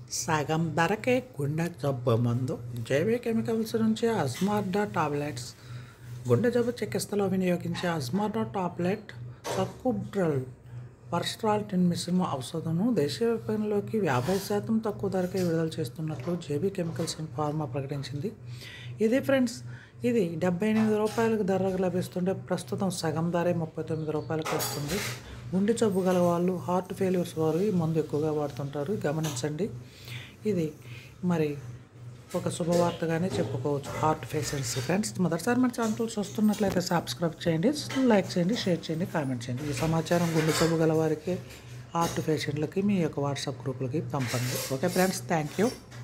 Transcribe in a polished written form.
సగం ధరకే గుండె జబ్బు మందు జైవిక కెమికల్స్ నుంచి అజ్మార్డా టాబ్లెట్స్. గుండె జబ్బు చికిత్సలో వినియోగించే అజ్మార్డా టాబ్లెట్ సర్కుబ్రల్ పర్స్ట్రాల్టిన్ మిశ్రమ ఔషధంను దేశవ్యాప్తంలోకి 50% తక్కువ ధరకే విడుదల చేస్తున్నట్లు జేబీ కెమికల్స్ అండ్ ఫార్మా ప్రకటించింది. ఇది ఫ్రెండ్స్, ఇది రూ. 78 ధరకు లభిస్తుంటే ప్రస్తుతం సగం ధరే రూ. 39 వస్తుంది. గుండె జబ్బు గల వాళ్ళు, హార్ట్ ఫెయిల్యూర్స్ వారు ఈ మందు ఎక్కువగా వాడుతుంటారు, గమనించండి. ఇది మరి ఒక శుభవార్తగానే చెప్పుకోవచ్చు హార్ట్ పేషెంట్స్. ఫ్రెండ్స్, మొదటిసారి మన ఛానల్ చూస్తున్నట్లయితే సబ్స్క్రైబ్ చేయండి, లైక్ చేయండి, షేర్ చేయండి, కామెంట్ చేయండి. ఈ సమాచారం గుండె జబ్బు గల వారికి, హార్ట్ పేషెంట్లకి మీ యొక్క వాట్సాప్ గ్రూపులకి పంపండి. Okay friends, thank you.